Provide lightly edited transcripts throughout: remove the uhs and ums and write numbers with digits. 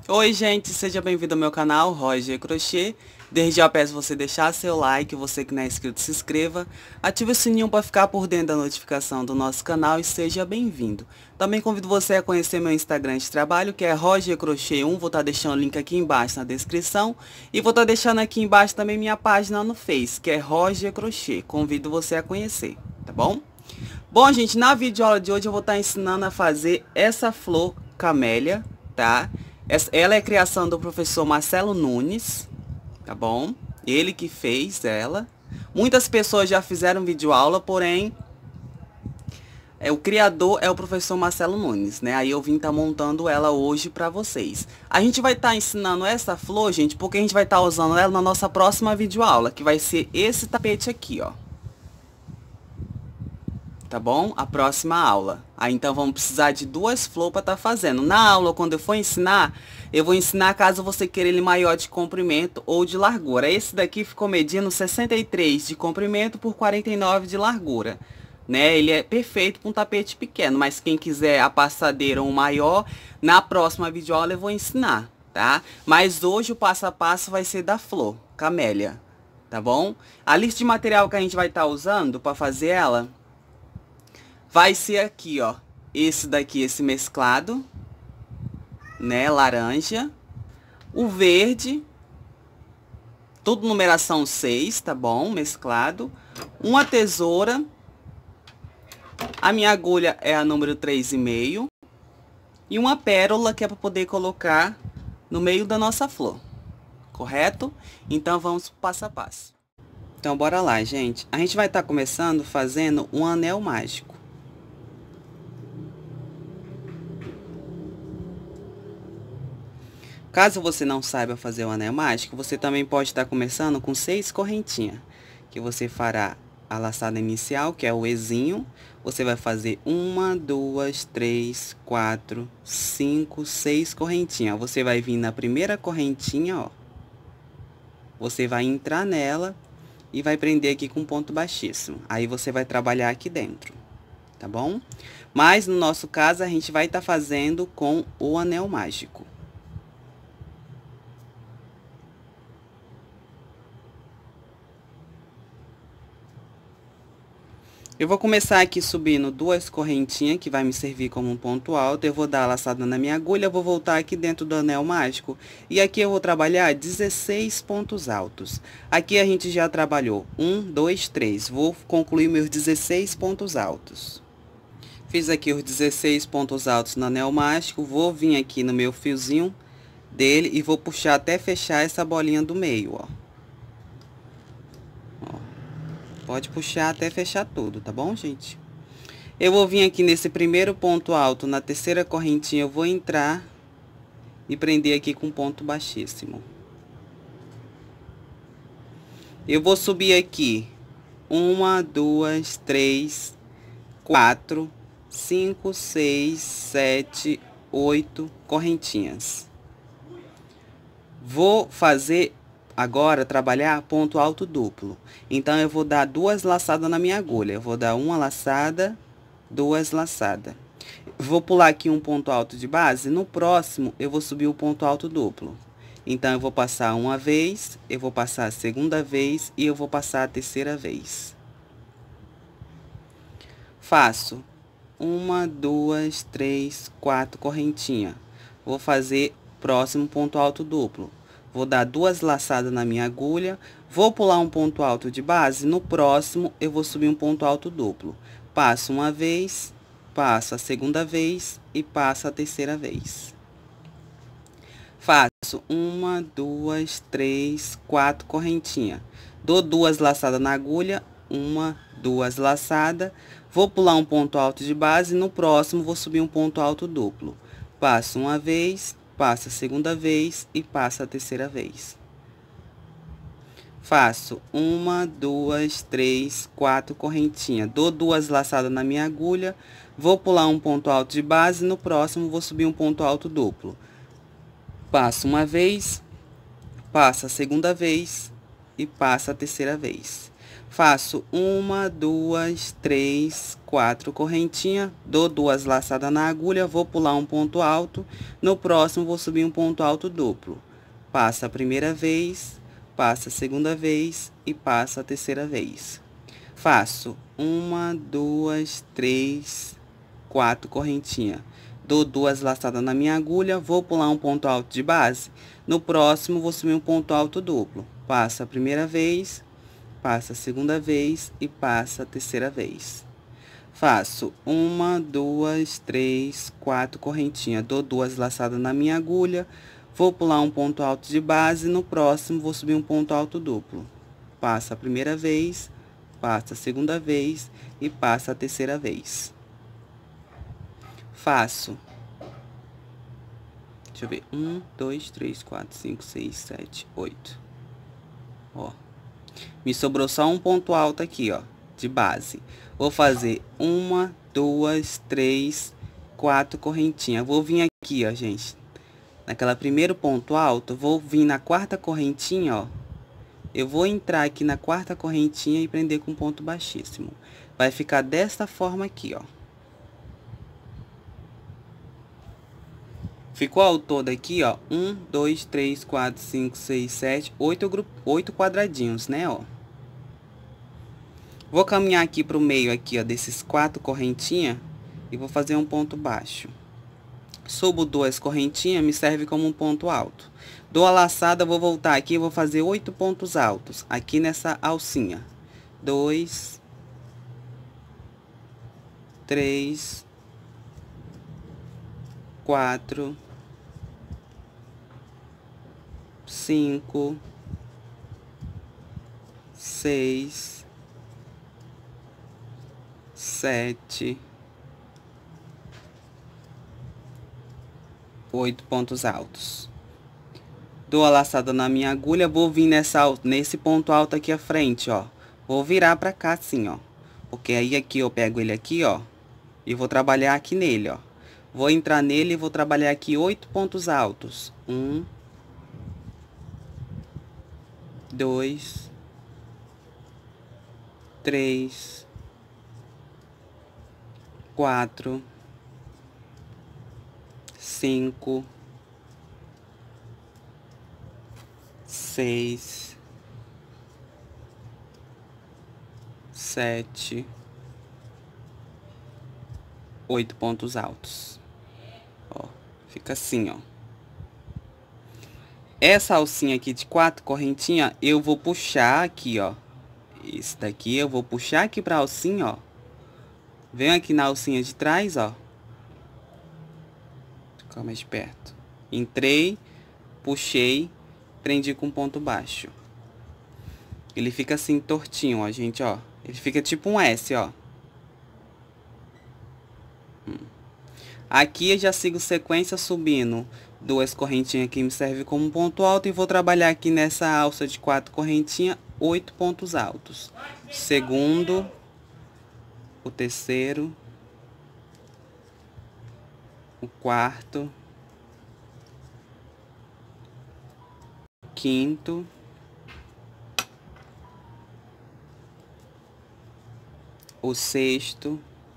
Oi gente, seja bem-vindo ao meu canal Roger Crochê. Desde já peço você deixar seu like, você que não é inscrito se inscreva, ative o sininho para ficar por dentro da notificação do nosso canal e seja bem-vindo. Também convido você a conhecer meu Instagram de trabalho, que é Roger Crochê 1, vou estar deixando o link aqui embaixo na descrição. E vou estar deixando aqui embaixo também minha página no Face, que é Roger Crochê, convido você a conhecer, tá bom? Bom gente, na videoaula de hoje eu vou estar ensinando a fazer essa flor camélia, tá? Ela é criação do professor Marcelo Nunes, tá bom? Ele que fez ela. Muitas pessoas já fizeram videoaula, porém, o criador é o professor Marcelo Nunes, né? Aí eu vim estar montando ela hoje pra vocês. A gente vai estar ensinando essa flor, gente, porque a gente vai estar usando ela na nossa próxima videoaula, que vai ser esse tapete aqui, ó. Tá bom? A próxima aula. Aí então vamos precisar de duas flores para estar fazendo. Na aula, quando eu for ensinar, eu vou ensinar caso você queira ele maior de comprimento ou de largura. Esse daqui ficou medindo 63 de comprimento por 49 de largura, né? Ele é perfeito para um tapete pequeno, mas quem quiser a passadeira ou maior, na próxima videoaula eu vou ensinar, tá? Mas hoje o passo a passo vai ser da flor camélia, tá bom? A lista de material que a gente vai estar usando para fazer ela vai ser aqui, ó, esse daqui, esse mesclado, né, laranja, o verde, tudo numeração 6, tá bom, mesclado, uma tesoura, a minha agulha é a número 3,5 e uma pérola que é para poder colocar no meio da nossa flor, correto? Então vamos passo a passo. Então bora lá, gente. A gente vai estar começando fazendo um anel mágico. Caso você não saiba fazer o anel mágico, você também pode estar começando com 6 correntinhas, que você fará a laçada inicial, que é o Ezinho. Você vai fazer 1, 2, 3, 4, 5, 6 correntinhas. Você vai vir na primeira correntinha, ó. Você vai entrar nela e vai prender aqui com ponto baixíssimo. Aí você vai trabalhar aqui dentro, tá bom? Mas no nosso caso, a gente vai estar fazendo com o anel mágico. Eu vou começar aqui subindo 2 correntinhas, que vai me servir como um ponto alto. Eu vou dar a laçada na minha agulha, vou voltar aqui dentro do anel mágico. E aqui eu vou trabalhar 16 pontos altos. Aqui a gente já trabalhou 1, 2, 3. Vou concluir meus 16 pontos altos. Fiz aqui os 16 pontos altos no anel mágico. Vou vir aqui no meu fiozinho dele e vou puxar até fechar essa bolinha do meio, ó. Pode puxar até fechar tudo, tá bom, gente? Eu vou vir aqui nesse primeiro ponto alto, na terceira correntinha, eu vou entrar e prender aqui com ponto baixíssimo. Eu vou subir aqui 1, 2, 3, 4, 5, 6, 7, 8 correntinhas. Vou fazer agora trabalhar ponto alto duplo. Então eu vou dar 2 laçadas na minha agulha. Eu vou dar uma laçada, 2 laçadas. Vou pular aqui um ponto alto de base. No próximo eu vou subir o ponto alto duplo. Então eu vou passar uma vez, eu vou passar a segunda vez e eu vou passar a terceira vez. Faço 1, 2, 3, 4 correntinhas. Vou fazer próximo ponto alto duplo. Vou dar 2 laçadas na minha agulha, vou pular um ponto alto de base, no próximo eu vou subir um ponto alto duplo. Passo uma vez, passo a segunda vez e passo a terceira vez. Faço 1, 2, 3, 4 correntinhas. Dou 2 laçadas na agulha, 1, 2 laçadas. Vou pular um ponto alto de base, no próximo vou subir um ponto alto duplo. Passo uma vez, passo a segunda vez e passo a terceira vez. Faço 1, 2, 3, 4 correntinhas. Dou 2 laçadas na minha agulha. Vou pular um ponto alto de base. No próximo, vou subir um ponto alto duplo. Passo uma vez, passo a segunda vez e passo a terceira vez. Faço 1, 2, 3, 4 correntinhas, dou 2 laçadas na agulha, vou pular um ponto alto, no próximo vou subir um ponto alto duplo. Passa a primeira vez, passa a segunda vez e passa a terceira vez. Faço 1, 2, 3, 4 correntinhas. Dou 2 laçadas na minha agulha, vou pular um ponto alto de base. No próximo, vou subir um ponto alto duplo. Passo a primeira vez, passa a segunda vez e passa a terceira vez. Faço 1, 2, 3, 4 correntinhas. Dou 2 laçadas na minha agulha, vou pular um ponto alto de base. No próximo, vou subir um ponto alto duplo. Passo a primeira vez, passa a segunda vez e passa a terceira vez. Faço, deixa eu ver, 1, 2, 3, 4, 5, 6, 7, 8. Ó, me sobrou só um ponto alto aqui, ó, de base. Vou fazer 1, 2, 3, 4 correntinhas. Vou vir aqui, ó, gente, naquela primeiro ponto alto, vou vir na quarta correntinha, ó. Eu vou entrar aqui na quarta correntinha e prender com ponto baixíssimo. Vai ficar desta forma aqui, ó. Ficou ao todo aqui, ó, 1, 2, 3, 4, 5, 6, 7, 8 quadradinhos, né, ó. Vou caminhar aqui pro meio aqui, ó, desses 4 correntinhas e vou fazer um ponto baixo. Subo 2 correntinhas, me serve como um ponto alto. Dou a laçada, vou voltar aqui e vou fazer 8 pontos altos aqui nessa alcinha. 2, 3, 4, 5, 6, 7, 8 pontos altos. Dou a laçada na minha agulha, vou vir nesse ponto alto aqui à frente, ó. Vou virar pra cá assim, ó. Porque aí aqui eu pego ele aqui, ó, e vou trabalhar aqui nele, ó. Vou entrar nele e vou trabalhar aqui 8 pontos altos. 1, 2, 3, 4, 5, 6, 7, 8 pontos altos. Ó, fica assim, ó. Essa alcinha aqui de 4 correntinhas, eu vou puxar aqui, ó. Esse daqui eu vou puxar aqui pra alcinha, ó. Venho aqui na alcinha de trás, ó. Ficar mais perto. Entrei, puxei, prendi com ponto baixo. Ele fica assim, tortinho, ó, gente, ó. Ele fica tipo um S, ó. Aqui eu já sigo sequência subindo 2 correntinhas que me serve como ponto alto e vou trabalhar aqui nessa alça de 4 correntinhas, 8 pontos altos. Segundo, o terceiro, o quarto, quinto, o sexto,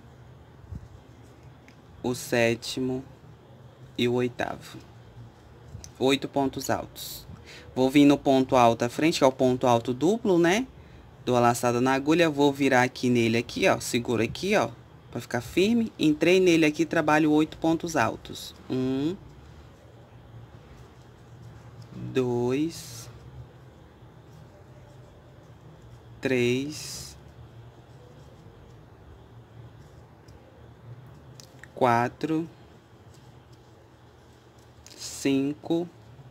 o sétimo e o oitavo. 8 pontos altos. Vou vir no ponto alto à frente, que é o ponto alto duplo, né? Dou a laçada na agulha, vou virar aqui nele aqui, ó. Seguro aqui, ó, pra ficar firme. Entrei nele aqui, trabalho 8 pontos altos. 1, 2, 3, 4, 5,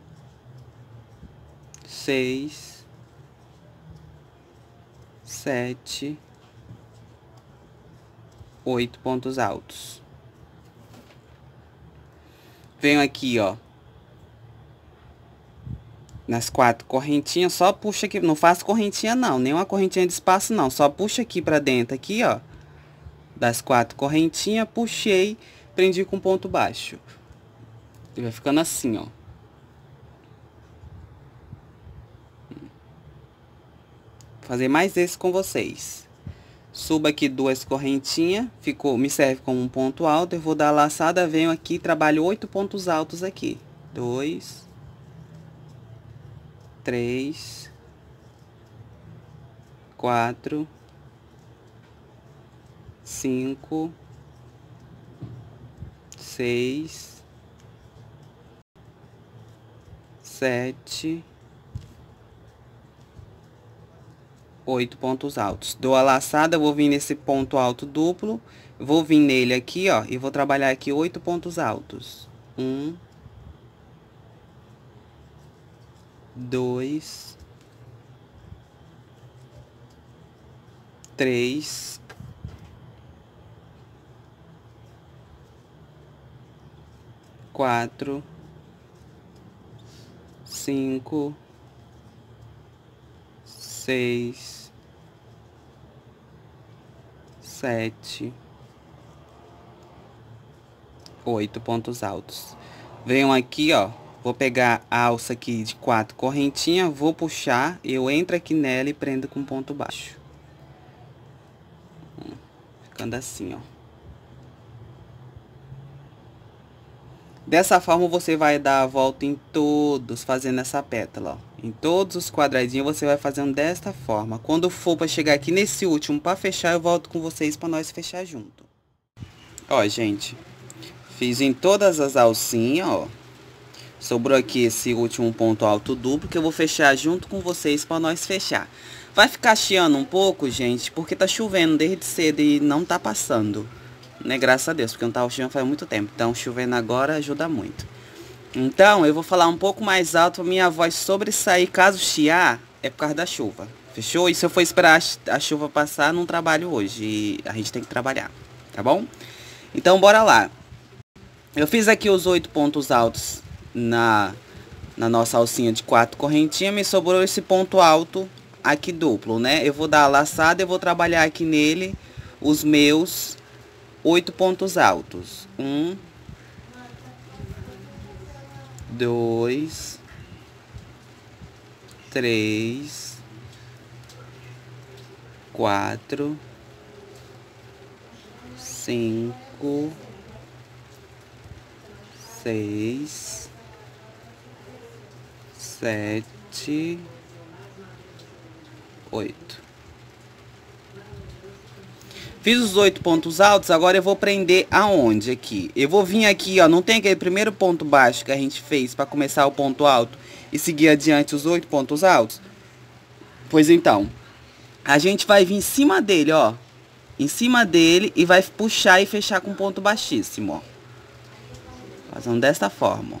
6, 7, 8 pontos altos. Venho aqui, ó, nas 4 correntinhas, só puxa aqui, não faço correntinha não, nem uma correntinha de espaço não, só puxa aqui pra dentro, aqui, ó, das 4 correntinhas, puxei, prendi com ponto baixo. E vai ficando assim, ó. fazer mais esse com vocês. Subo aqui 2 correntinhas, me serve como um ponto alto. Eu vou dar a laçada, venho aqui, trabalho 8 pontos altos aqui. 2, 3, 4, 5, 6, 7, 8 pontos altos. Dou a laçada, vou vir nesse ponto alto duplo, vou vir nele aqui, ó, e vou trabalhar aqui 8 pontos altos. 1, 2, 3, 4, 5, 6, 7, 8 pontos altos. Venham aqui, ó, vou pegar a alça aqui de 4 correntinhas, vou puxar, eu entro aqui nela e prendo com ponto baixo. Ficando assim, ó. Dessa forma, você vai dar a volta em todos, fazendo essa pétala, ó. Em todos os quadradinhos, você vai fazendo desta forma. Quando for para chegar aqui nesse último, para fechar, eu volto com vocês para nós fechar junto. Ó, gente, fiz em todas as alcinhas, ó. Sobrou aqui esse último ponto alto duplo, que eu vou fechar junto com vocês para nós fechar. Vai ficar chiando um pouco, gente, porque tá chovendo desde cedo e não tá passando. Né, graças a Deus, porque não tava chovendo faz muito tempo. Então, chovendo agora ajuda muito. Então, eu vou falar um pouco mais alto pra minha voz sobressair. Caso chiar, é por causa da chuva. Fechou? E se eu for esperar a chuva passar, não trabalho hoje. E a gente tem que trabalhar, tá bom? Então, bora lá. Eu fiz aqui os 8 pontos altos na nossa alcinha de 4 correntinhas. Me sobrou esse ponto alto aqui duplo, né? Eu vou dar a laçada e vou trabalhar aqui nele os meus 8 pontos altos. 1, 2, 3, 4, 5, 6, 7, 8. Fiz os 8 pontos altos, agora eu vou prender aonde aqui? Eu vou vir aqui, ó, não tem aquele primeiro ponto baixo que a gente fez para começar o ponto alto e seguir adiante os 8 pontos altos? Pois então, a gente vai vir em cima dele, ó, em cima dele e vai puxar e fechar com ponto baixíssimo, ó. Fazendo desta forma, ó.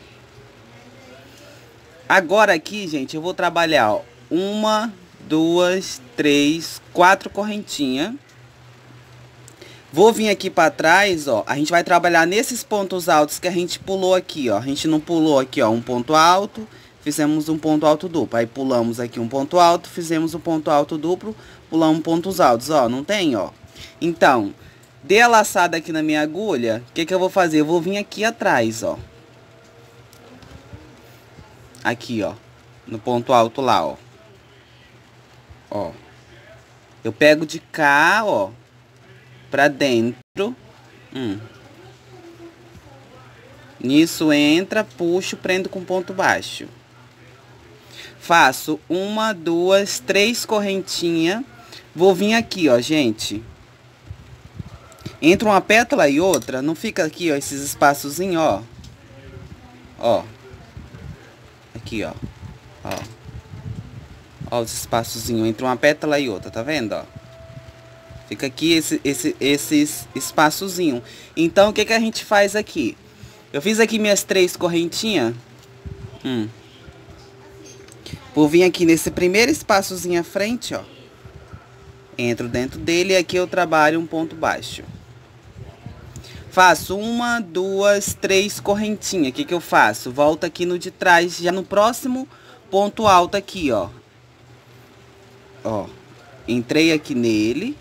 Agora aqui, gente, eu vou trabalhar, ó, 1, 2, 3, 4 correntinhas. Vou vir aqui para trás, ó, a gente vai trabalhar nesses pontos altos que a gente pulou aqui, ó. A gente não pulou aqui, ó, um ponto alto, fizemos um ponto alto duplo. Aí pulamos aqui um ponto alto, fizemos um ponto alto duplo, pulamos pontos altos, ó, não tem, ó. Então, dei a laçada aqui na minha agulha, o que que eu vou fazer? Eu vou vir aqui atrás, ó. Aqui, ó, no ponto alto lá, ó. Ó. Eu pego de cá, ó, pra dentro. Nisso entra, puxo, prendo com ponto baixo. Faço 1, 2, 3 correntinhas. Vou vir aqui, ó, gente. Entre uma pétala e outra, não fica aqui, ó, esses espaçozinhos, ó. Ó. Aqui, ó. Ó. Ó os espaçozinhos entre uma pétala e outra, tá vendo, ó? Fica aqui esses espaçozinho. Então, o que que a gente faz aqui? Eu fiz aqui minhas 3 correntinhas. Vou vir aqui nesse primeiro espaçozinho à frente, ó. Entro dentro dele e aqui eu trabalho um ponto baixo. Faço 1, 2, 3 correntinhas. O que que eu faço? Volto aqui no de trás, já no próximo ponto alto aqui, ó. Ó. Entrei aqui nele.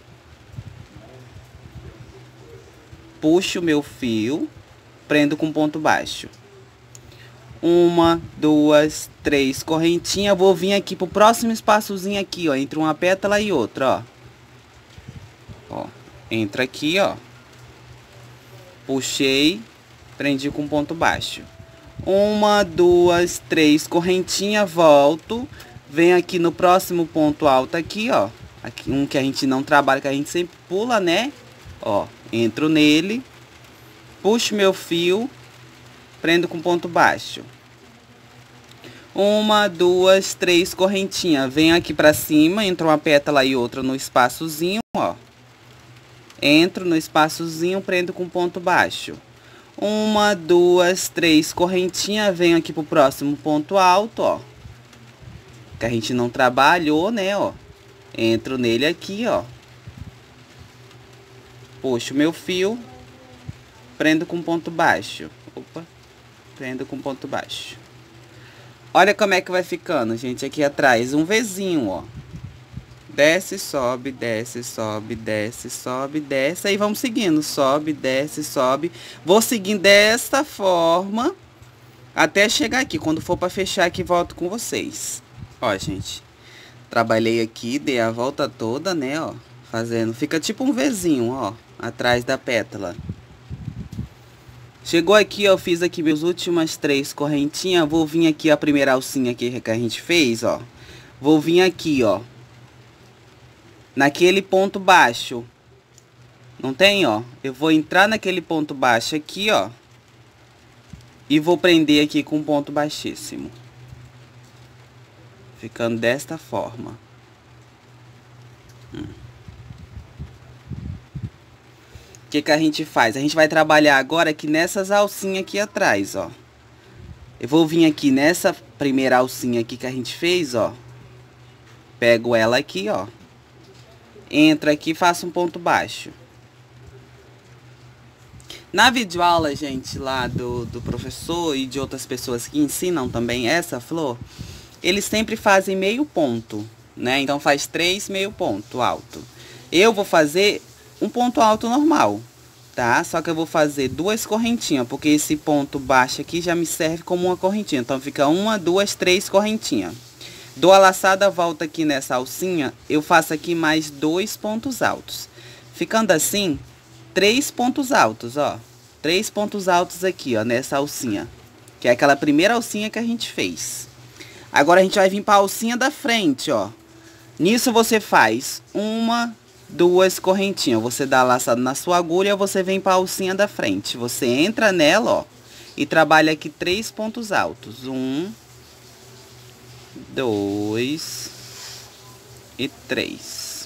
Puxo o meu fio, prendo com ponto baixo. Uma, duas, três correntinhas. Vou vir aqui pro próximo espaçozinho aqui, ó, entre uma pétala e outra, ó. Ó, entra aqui, ó. Puxei, prendi com ponto baixo. Uma, duas, três correntinhas, volto. Venho aqui no próximo ponto alto aqui, ó. Aqui, um que a gente não trabalha, que a gente sempre pula, né? Ó, entro nele. Puxo meu fio. Prendo com ponto baixo. Uma, duas, três correntinhas. Venho aqui pra cima, entra uma pétala e outra no espaçozinho, ó. Entro no espaçozinho, prendo com ponto baixo. Uma, duas, três correntinhas. Venho aqui pro próximo ponto alto, ó. Que a gente não trabalhou, né, ó. Entro nele aqui, ó. Puxo meu fio. Prendo com ponto baixo. Opa. Prendo com ponto baixo. Olha como é que vai ficando, gente, aqui atrás. Um Vzinho, ó. Desce, sobe, desce, sobe, desce, sobe, desce. Aí vamos seguindo. Sobe, desce, sobe. Vou seguindo desta forma até chegar aqui. Quando for pra fechar aqui, volto com vocês. Ó, gente. Trabalhei aqui, dei a volta toda, né, ó. Fazendo. Fica tipo um Vzinho, ó. Atrás da pétala. Chegou aqui, ó, fiz aqui meus últimas três correntinhas. Vou vir aqui a primeira alcinha aqui que a gente fez, ó. Vou vir aqui, ó. Naquele ponto baixo. Não tem, ó? Eu vou entrar naquele ponto baixo aqui, ó. E vou prender aqui com ponto baixíssimo. Ficando desta forma. O que a gente faz? A gente vai trabalhar agora aqui nessas alcinhas aqui atrás, ó. Eu vou vir aqui nessa primeira alcinha aqui que a gente fez, ó. Pego ela aqui, ó. Entro aqui e faço um ponto baixo. Na videoaula, gente, lá do professor e de outras pessoas que ensinam também essa flor, eles sempre fazem meio ponto, né? Então faz 3 meio ponto alto. Eu vou fazer um ponto alto normal, tá? Só que eu vou fazer 2 correntinhas, porque esse ponto baixo aqui já me serve como uma correntinha. Então fica 1, 2, 3 correntinhas. Dou a laçada, volta aqui nessa alcinha, eu faço aqui mais 2 pontos altos. Ficando assim, 3 pontos altos, ó. 3 pontos altos aqui, ó, nessa alcinha. Que é aquela primeira alcinha que a gente fez. Agora a gente vai vir para a alcinha da frente, ó. Nisso você faz 1, 2 correntinhas. Você dá a laçada na sua agulha, você vem para a alcinha da frente. Você entra nela, ó, e trabalha aqui 3 pontos altos. 1, 2 e 3.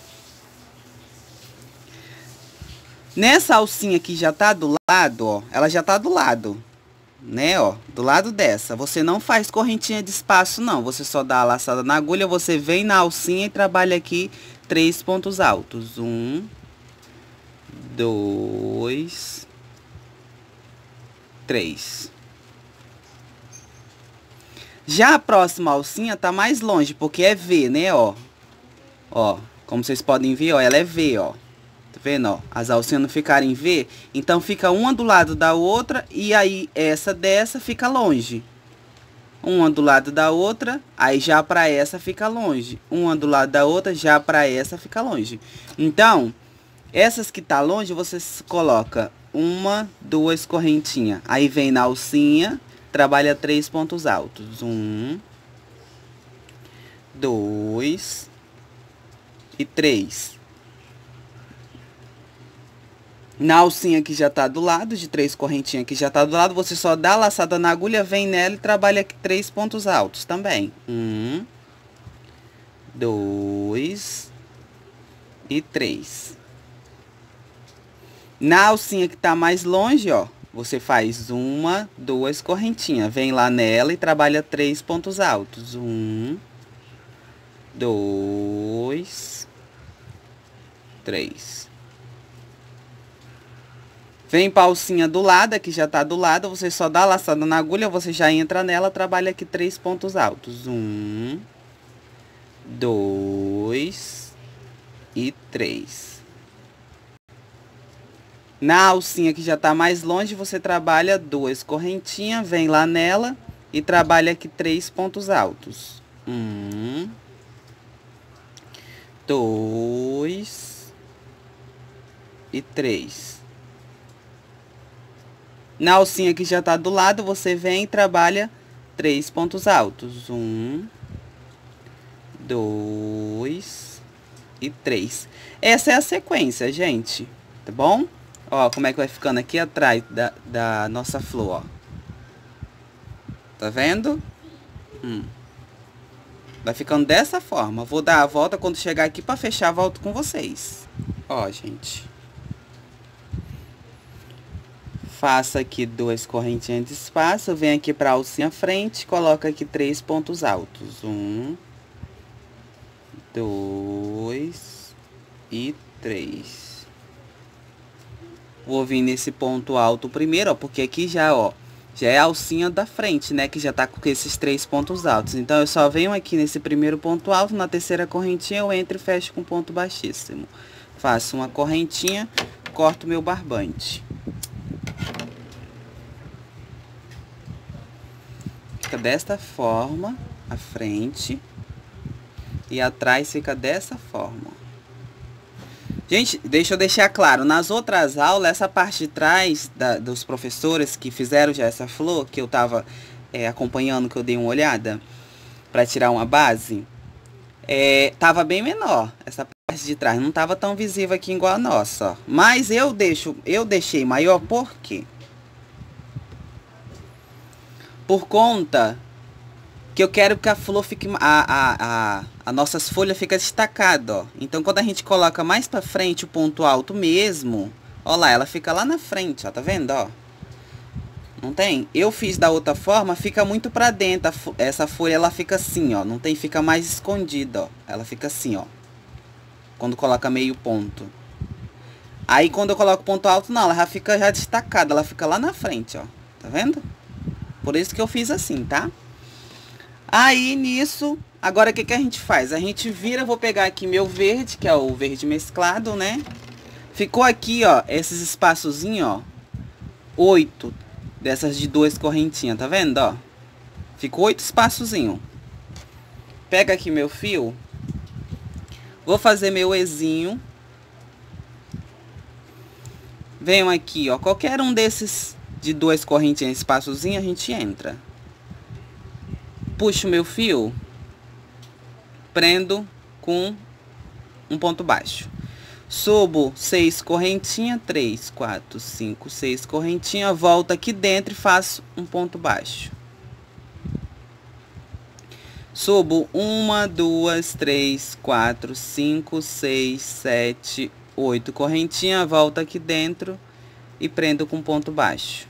Nessa alcinha que já tá do lado, ó, ela já tá do lado, né, ó, do lado dessa. Você não faz correntinha de espaço, não. Você só dá a laçada na agulha, você vem na alcinha e trabalha aqui 3 pontos altos. 1, 2, 3. Já a próxima alcinha tá mais longe, porque é V, né, ó. Ó, como vocês podem ver, ó, ela é V, ó. Tá vendo, ó? As alcinhas não ficarem V, então fica uma do lado da outra e aí essa dessa fica longe. Uma do lado da outra, aí já pra essa fica longe. Uma do lado da outra, já pra essa fica longe. Então, essas que tá longe, você coloca 1, 2 correntinhas. Aí vem na alcinha, trabalha 3 pontos altos. 1, 2 e 3. Na alcinha que já tá do lado, de 3 correntinhas que já tá do lado, você só dá a laçada na agulha, vem nela e trabalha aqui 3 pontos altos também. 1, 2 e 3. Na alcinha que tá mais longe, ó, você faz 1, 2 correntinhas. Vem lá nela e trabalha 3 pontos altos. 1, 2, 3. Vem pra alcinha do lado, que já tá do lado, você só dá a laçada na agulha, você já entra nela, trabalha aqui 3 pontos altos. 1, 2 e 3. Na alcinha que já tá mais longe, você trabalha 2 correntinhas, vem lá nela e trabalha aqui 3 pontos altos. 1, 2 e 3. Na alcinha que já tá do lado, você vem e trabalha 3 pontos altos. 1, 2 e 3. Essa é a sequência, gente, tá bom? Ó, como é que vai ficando aqui atrás da nossa flor, ó. Tá vendo? Vai ficando dessa forma. Vou dar a volta, quando chegar aqui pra fechar, volto com vocês. Ó, gente. Faço aqui 2 correntinhas de espaço, venho aqui pra alcinha frente, coloco aqui 3 pontos altos. 1, 2 e 3. Vou vir nesse ponto alto primeiro, ó, porque aqui já, ó, já é a alcinha da frente, né, que já tá com esses 3 pontos altos. Então, eu só venho aqui nesse primeiro ponto alto, na terceira correntinha eu entro e fecho com ponto baixíssimo. Faço uma correntinha, corto meu barbante. Fica desta forma, a frente, e atrás fica dessa forma. Gente, deixa eu deixar claro, nas outras aulas, essa parte de trás dos professores que fizeram já essa flor, que eu tava acompanhando, que eu dei uma olhada, para tirar uma base, tava bem menor, essa parte de trás, não tava tão visível aqui igual a nossa, ó. Mas eu deixei maior, por quê? Por conta que eu quero que a flor fique, as nossas folhas fiquem destacadas, ó. Então, quando a gente coloca mais pra frente o ponto alto mesmo, ó lá, ela fica lá na frente, ó, tá vendo, ó? Não tem? Eu fiz da outra forma, fica muito pra dentro, essa folha, ela fica assim, ó, não tem? Fica mais escondida, ó. Ela fica assim, ó, quando coloca meio ponto. Aí, quando eu coloco ponto alto, não, ela já fica já destacada, ela fica lá na frente, ó, tá vendo? Por isso que eu fiz assim, tá? Aí, nisso, agora o que a gente faz? A gente vira, vou pegar aqui meu verde, que é o verde mesclado, né? Ficou aqui, ó, esses espaçozinhos, ó, 8 dessas de 2 correntinhas, tá vendo, ó? Ficou 8 espaçozinhos. Pega aqui meu fio. Vou fazer meu ezinho. Venho aqui, ó, qualquer um desses de 2 correntinhas, espaçozinho, a gente entra. Puxo meu fio, prendo com um ponto baixo. Subo 6 correntinhas, 3, 4, 5, 6 correntinhas, volto aqui dentro e faço um ponto baixo. Subo 1, 2, 3, 4, 5, 6, 7, 8 correntinhas, volto aqui dentro e prendo com ponto baixo.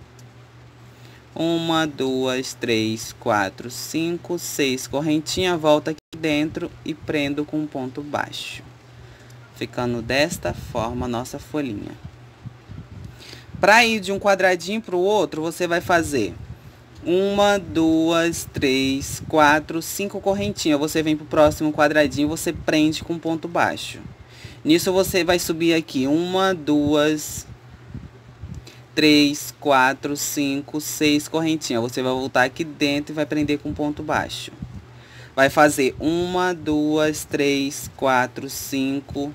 1, 2, 3, 4, 5, 6 correntinhas, volto aqui dentro e prendo com um ponto baixo. Ficando desta forma a nossa folhinha. Para ir de um quadradinho para o outro, você vai fazer 1, 2, 3, 4, 5 correntinhas. Você vem para o próximo quadradinho, você prende com ponto baixo. Nisso você vai subir aqui 1, 2, 3, 4, 5, 6 correntinhas. Você vai voltar aqui dentro e vai prender com ponto baixo. Vai fazer 1, 2, 3, 4, 5,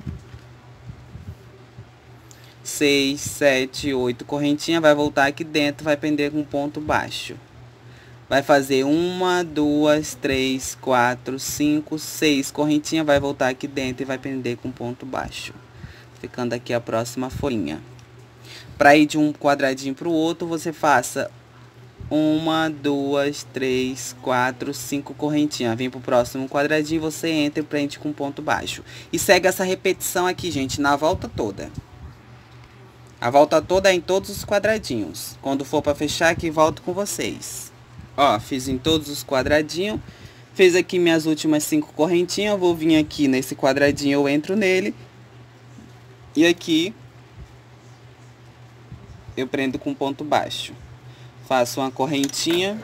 6, 7, 8 correntinhas. Vai voltar aqui dentro, vai prender com ponto baixo. Vai fazer 1, 2, 3, 4, 5, 6 correntinhas. Vai voltar aqui dentro e vai prender com ponto baixo. Ficando aqui a próxima folhinha. Para ir de um quadradinho para o outro, você faça 1, 2, 3, 4, 5 correntinhas. Vem pro próximo quadradinho, você entra e prende com ponto baixo. E segue essa repetição aqui, gente, na volta toda. A volta toda é em todos os quadradinhos. Quando for para fechar aqui, volto com vocês. Ó, fiz em todos os quadradinhos. Fiz aqui minhas últimas 5 correntinhas. Vou vir aqui nesse quadradinho, eu entro nele. E aqui eu prendo com ponto baixo. Faço uma correntinha.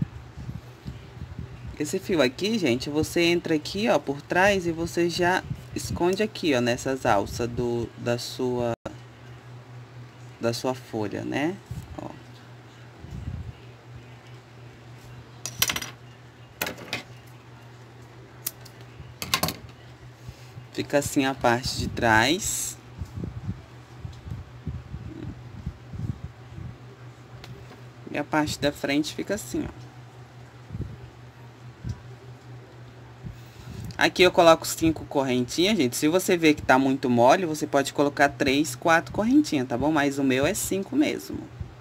Esse fio aqui, gente, você entra aqui, ó, por trás e você já esconde aqui, ó, nessas alças da sua folha, né? Ó. Fica assim a parte de trás. E a parte da frente fica assim, ó. Aqui eu coloco 5 correntinhas, gente. Se você ver que tá muito mole, você pode colocar 3, 4 correntinhas, tá bom? Mas o meu é 5 mesmo.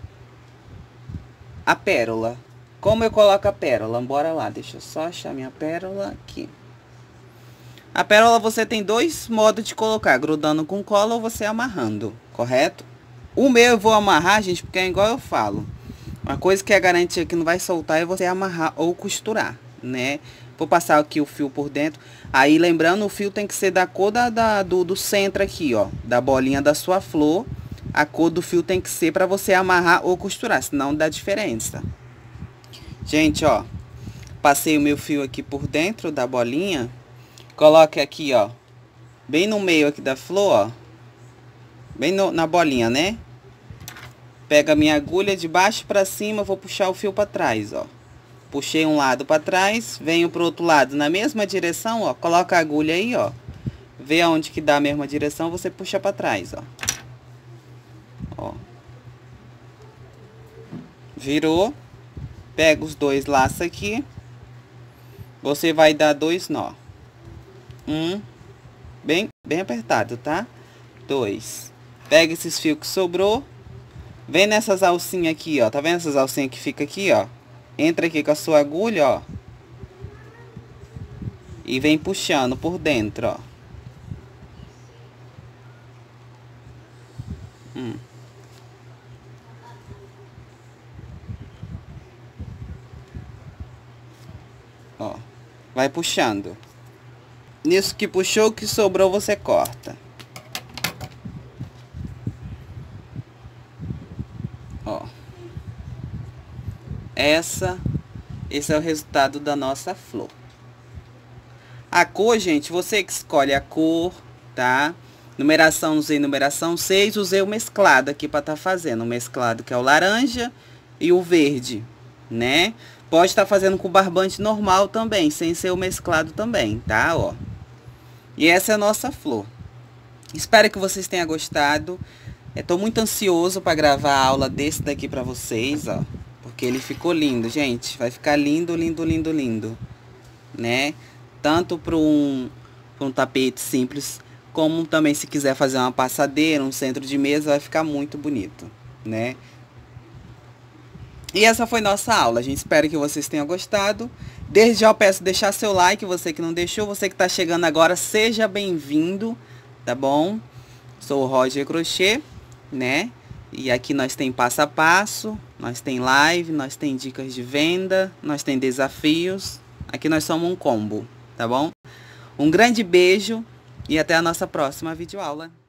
A pérola. Como eu coloco a pérola? Bora lá, deixa eu só achar minha pérola aqui. A pérola você tem 2 modos de colocar, grudando com cola ou você amarrando, correto? O meu eu vou amarrar, gente, porque é igual eu falo. Uma coisa que é garantia que não vai soltar é você amarrar ou costurar, né? Vou passar aqui o fio por dentro. Aí, lembrando, o fio tem que ser da cor do centro aqui, ó. Da bolinha da sua flor. A cor do fio tem que ser para você amarrar ou costurar, senão dá diferença. Gente, ó. Passei o meu fio aqui por dentro da bolinha. Coloque aqui, ó. Bem no meio aqui da flor, ó. Bem na bolinha, né? Pega a minha agulha de baixo para cima, vou puxar o fio para trás, ó. Puxei um lado para trás, venho pro outro lado na mesma direção, ó. Coloca a agulha aí, ó. Vê aonde que dá a mesma direção, você puxa para trás, ó. Ó. Virou. Pega os 2 laços aqui. Você vai dar 2 nó. Bem apertado, tá? 2. Pega esses fios que sobrou. Vem nessas alcinhas aqui, ó. Tá vendo essas alcinhas que fica aqui, ó? Entra aqui com a sua agulha, ó. E vem puxando por dentro, ó. Ó. Vai puxando. Nisso que puxou, o que sobrou você corta. Ó. Esse é o resultado da nossa flor. A cor, gente, você que escolhe a cor, tá? Numeração, usei numeração 6, usei o mesclado aqui para tá fazendo. O mesclado que é o laranja e o verde, né? Pode estar fazendo com barbante normal também, sem ser o mesclado também, tá? Ó. E essa é a nossa flor. Espero que vocês tenham gostado. Tô muito ansioso para gravar a aula desse daqui para vocês, ó. Porque ele ficou lindo, gente. Vai ficar lindo, lindo, lindo, lindo, né? Tanto para um tapete simples, como também se quiser fazer uma passadeira, um centro de mesa, vai ficar muito bonito, né? E essa foi nossa aula, gente. Espero que vocês tenham gostado. Desde já eu peço deixar seu like, você que não deixou. Você que está chegando agora, seja bem-vindo, tá bom? Sou o Roger Crochê, né? E aqui nós tem passo a passo, nós tem live, nós tem dicas de venda, nós tem desafios. Aqui nós somos um combo, tá bom? Um grande beijo e até a nossa próxima videoaula.